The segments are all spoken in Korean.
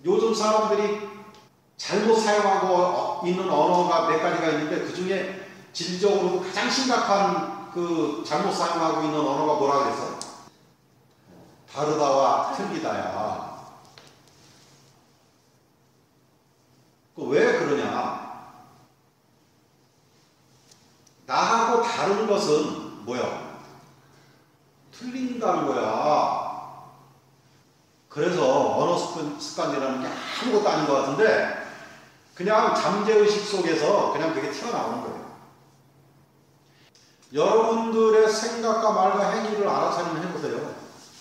요즘 사람들이 잘못 사용하고 있는 언어가 몇 가지가 있는데 그 중에 질적으로도 가장 심각한 그 잘못 사용하고 있는 언어가 뭐라 그랬어? 다르다와 틀리다야. 왜 그러냐? 나하고 다른 것은 뭐야? 틀린다는 거야. 그래서 언어 습관이라는 게 아무것도 아닌 것 같은데 그냥 잠재의식 속에서 그냥 그게 튀어나오는 거예요. 여러분들의 생각과 말과 행위를 알아차리면 해보세요.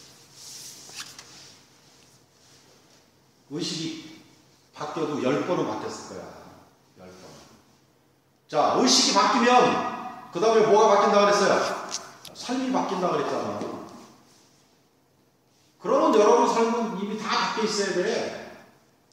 의식이 바뀌어도 10번은 바뀌었을 거야. 10번. 자, 의식이 바뀌면 그 다음에 뭐가 바뀐다 그랬어요? 삶이 바뀐다 그랬잖아. 그러면 여러분 삶은 이미 다 바뀌어 있어야 돼.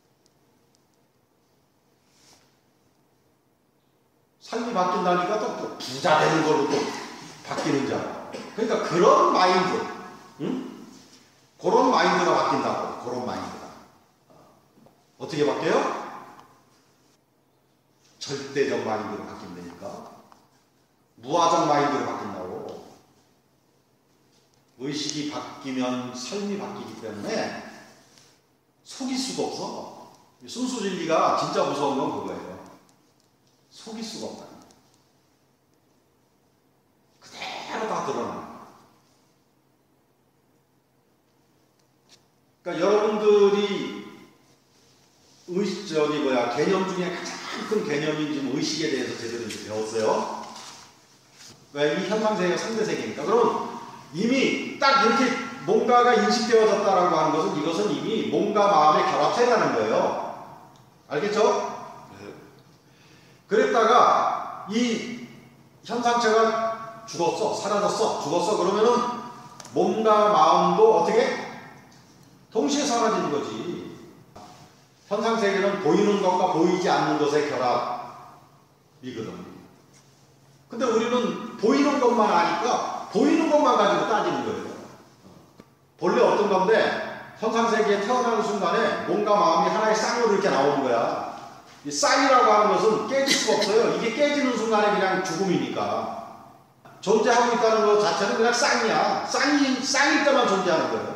삶이 바뀐다니까 또 부자 되는 걸로 또 바뀌는 자. 그러니까 그런 마인드, 응? 그런 마인드가 바뀐다고. 그런 마인드가. 어떻게 바뀌어요? 절대적 마인드로 바뀐다니까. 무아적 마인드로 바뀐다고. 의식이 바뀌면 삶이 바뀌기 때문에 속일 수가 없어. 순수 진리가 진짜 무서운 건 그거예요. 속일 수가 없다. 그대로 다 드러나. 그러니까 여러분들이 개념 중에 가장 큰 개념인 지금 의식에 대해서 제대로 배웠어요. 왜? 이 현상세계가 상대세계니까. 그럼 이미 딱 이렇게 뭔가가 인식되어졌다라고 하는 것은 이것은 이미 몸과 마음의 결합체라는 거예요. 알겠죠? 그랬다가 이 현상체가 죽었어, 사라졌어, 죽었어. 그러면은 몸과 마음도 어떻게? 동시에 사라지는 거지. 현상세계는 보이는 것과 보이지 않는 것의 결합이거든. 근데 우리는 보이는 것만 아니까 보이는 것만 가지고 따지는 거예요. 본래 어떤 건데 현상세계에 태어나는 순간에 몸과 마음이 하나의 쌍으로 이렇게 나오는 거야. 이 쌍이라고 하는 것은 깨질 수가 없어요. 이게 깨지는 순간에 그냥 죽음이니까. 존재하고 있다는 것 자체는 그냥 쌍이야. 쌍일 때만 존재하는 거예요.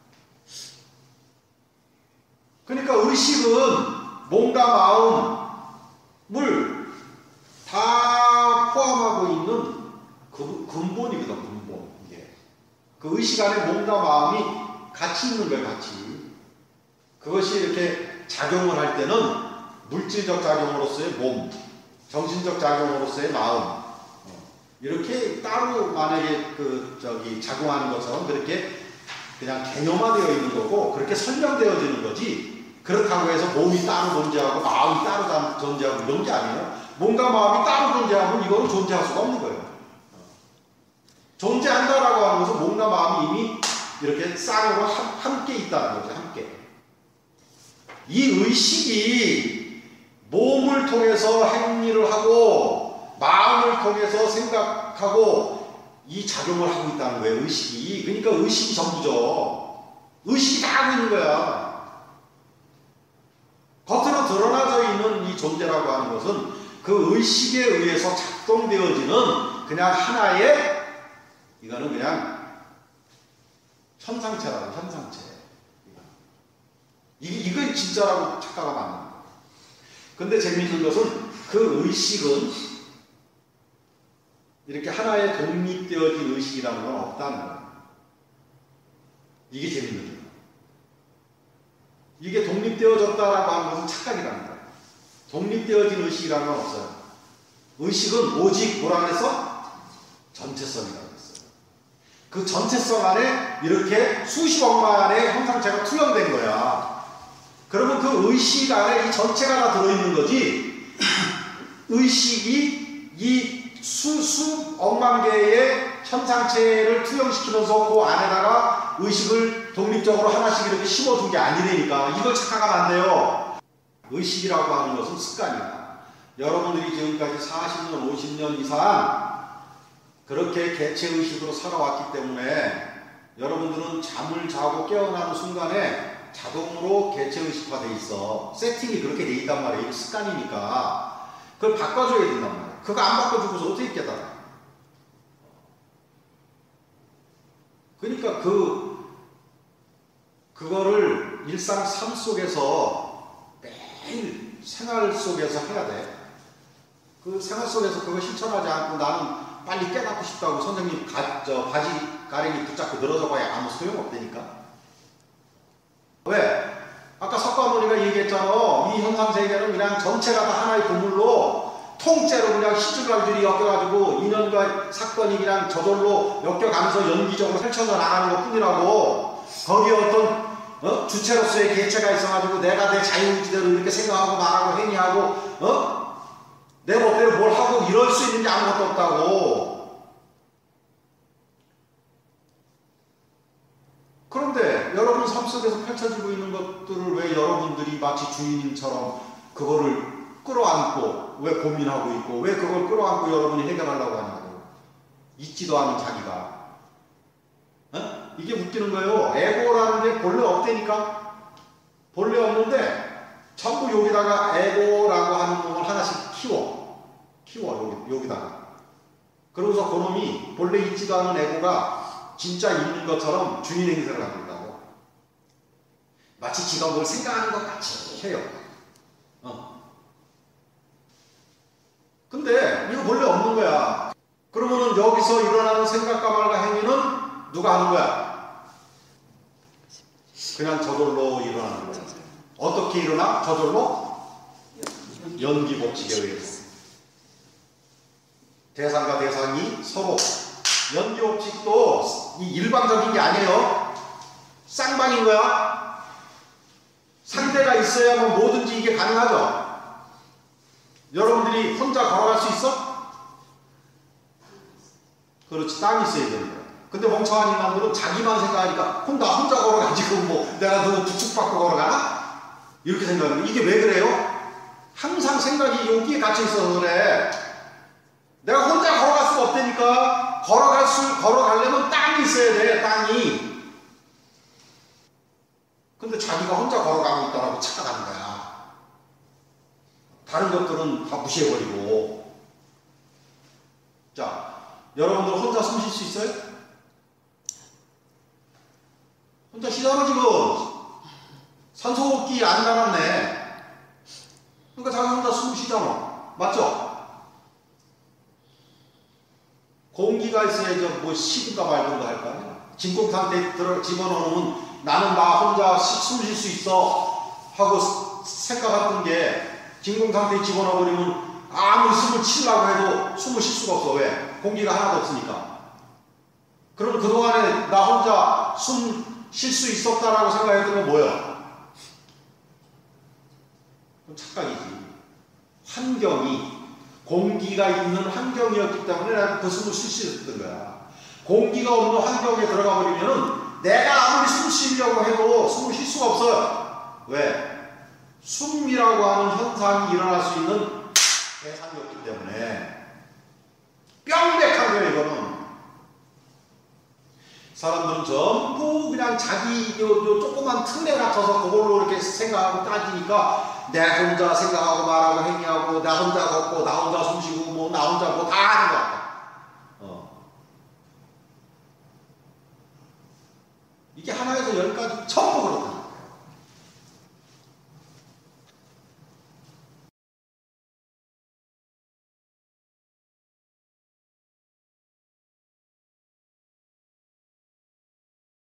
그러니까 의식은 몸과 마음을 다 포함하고 있는 근본이거든, 근본. 이게. 그 의식 안에 몸과 마음이 같이 있는 거예요, 같이. 그것이 이렇게 작용을 할 때는 물질적 작용으로서의 몸, 정신적 작용으로서의 마음. 이렇게 따로 만약에 작용하는 것처럼 그렇게 그냥 개념화되어 있는 거고 그렇게 설명되어지는 거지. 그렇다고 해서 몸이 따로 존재하고 마음이 따로 존재하고 이런 게 아니에요. 몸과 마음이 따로 존재하면 이거는 존재할 수가 없는 거예요. 존재한다라고 하는 것은 몸과 마음이 이미 이렇게 쌍으로 함께 있다는 거죠. 함께. 이 의식이 몸을 통해서 행위를 하고 마음을 통해서 생각하고 이 작용을 하고 있다는 거예요. 의식이. 그러니까 의식이 전부죠. 의식이 다 하고 있는 거야. 겉으로 드러나져 있는 이 존재라고 하는 것은 그 의식에 의해서 작동되어지는 그냥 하나의 이거는 그냥 현상체라고. 현상체. 이건 진짜라고 착각하면 안 됩니다. 근데 재미있는 것은 그 의식은 이렇게 하나의 독립되어진 의식이라는 건 없다는 거예요. 이게 재미있는 거예요. 이게 독립되어졌다라고 하는 것은 착각이라는 거예요. 독립되어진 의식이라는 건 없어요. 의식은 오직 뭐라 그랬어? 전체성이라고 했어요. 그 전체성 안에 이렇게 수십억만의 형상체가 투영된 거야. 그러면 그 의식 안에 이 전체가 다 들어있는 거지. 의식이 이 수억만 개의 현상체를 투영시키면서 그 안에다가 의식을 독립적으로 하나씩 이렇게 심어준 게 아니라니까. 이걸 착각하면 안 돼요. 의식이라고 하는 것은 습관이야. 여러분들이 지금까지 40년, 50년 이상 그렇게 개체의식으로 살아왔기 때문에 여러분들은 잠을 자고 깨어나는 순간에 자동으로 개체의식화돼 있어. 세팅이 그렇게 돼 있단 말이에요. 이거 습관이니까. 그걸 바꿔줘야 된단 말이에요. 그거 안 바꿔주고서 어떻게 깨달아? 그러니까 그거를 일상 삶 속에서 매일 생활 속에서 해야 돼. 그 생활 속에서 그거 실천하지 않고 나는 빨리 깨닫고 싶다고 선생님 바지 가랭이 붙잡고 늘어져 봐야 아무 소용없다니까. 왜? 아까 석가모니가 얘기했잖아. 이 현상세계는 그냥 전체가 다 하나의 건물로 통째로 그냥 시줄갈줄이 엮여가지고 인연과 사건이 그냥 저절로 엮여가면서 연기적으로 펼쳐져 나가는 것 뿐이라고. 거기에 어떤 주체로서의 개체가 있어가지고 내가 내 자유의지대로 이렇게 생각하고 말하고 행위하고 내 멋대로 뭘 하고 이럴 수 있는 게 아무것도 없다고. 그런데 여러분 삶 속에서 펼쳐지고 있는 것들을 왜 여러분들이 마치 주인님처럼 그거를 끌어안고 왜 고민하고 있고 왜 그걸 끌어안고 여러분이 해결하려고 하냐고. 있지도 않은 자기가. 이게 웃기는 거예요. 에고라는 게 본래 없다니까. 본래 없는데 전부 여기다가 에고라고 하는 놈을 하나씩 키워 여기다가. 그러고서 그놈이 본래 있지도 않은 에고가 진짜 있는 것처럼 주인 행세를 하고 있다고. 마치 지가 뭘 생각하는 것 같이 해요. 근데 이거 본래 없는 거야. 그러면은 여기서 일어나는 생각과 말과 행위는 누가 하는 거야? 그냥 저절로 일어나는 거야. 어떻게 일어나? 저절로? 연기 법칙에 의해서. 대상과 대상이 서로. 연기 법칙도 이 일방적인 게 아니에요. 쌍방인 거야. 상대가 있어야만 뭐든지 이게 가능하죠. 여러분들이 혼자 걸어갈 수 있어? 그렇지. 땅이 있어야 되는 거야. 근데 멍청한 인간들은 자기만 생각하니까 혼자 걸어가지고 뭐 내가 너무 부축받고 걸어가나? 이렇게 생각하는 거야. 이게 왜 그래요? 항상 생각이 여기에 갇혀 있어서 그래. 내가 혼자 걸어갈 수가 없다니까. 걸어가려면 땅이 있어야 돼. 땅이. 근데 자기가 혼자 걸어가고 있다라고 착각하는 거야. 다른 것들은 다 무시해버리고. 자, 여러분들 혼자 숨 쉴 수 있어요? 혼자 쉬잖아 지금. 산소호흡기 안 남았네. 그러니까 자기 혼자 숨 쉬잖아. 맞죠? 공기가 있어야지 뭐 쉬든가 말든가 할 거 아니야. 진공 상태에 집어넣으면 나는 나 혼자 숨 쉴 수 있어 하고 생각했던 게 진공 상태에 집어넣어버리면 아무리 숨을 치려고 해도 숨을 쉴 수가 없어. 왜? 공기가 하나도 없으니까. 그럼 그동안에 나 혼자 숨 쉴 수 있었다라고 생각했던 건 뭐야? 그건 착각이지. 환경이 공기가 있는 환경이었기 때문에 나는 그 숨을 쉴 수 있었던 거야. 공기가 없는 환경에 들어가 버리면은 내가 아무리 숨 쉬려고 해도 숨을 쉴 수가 없어요. 왜? 숨이라고 하는 현상이 일어날 수 있는 대상이 없기 때문에. 뿅백한 거예요 이거는. 사람들은 전부 그냥 자기 요 조그만 틀에 갇혀서 그걸로 이렇게 생각하고 따지니까 내 혼자 생각하고 말하고 행위하고 나 혼자 걷고 나 혼자 숨쉬고 뭐 나 혼자 뭐 다 하는 것 같아. 이게 하나에서 10가지 전부 그렇다.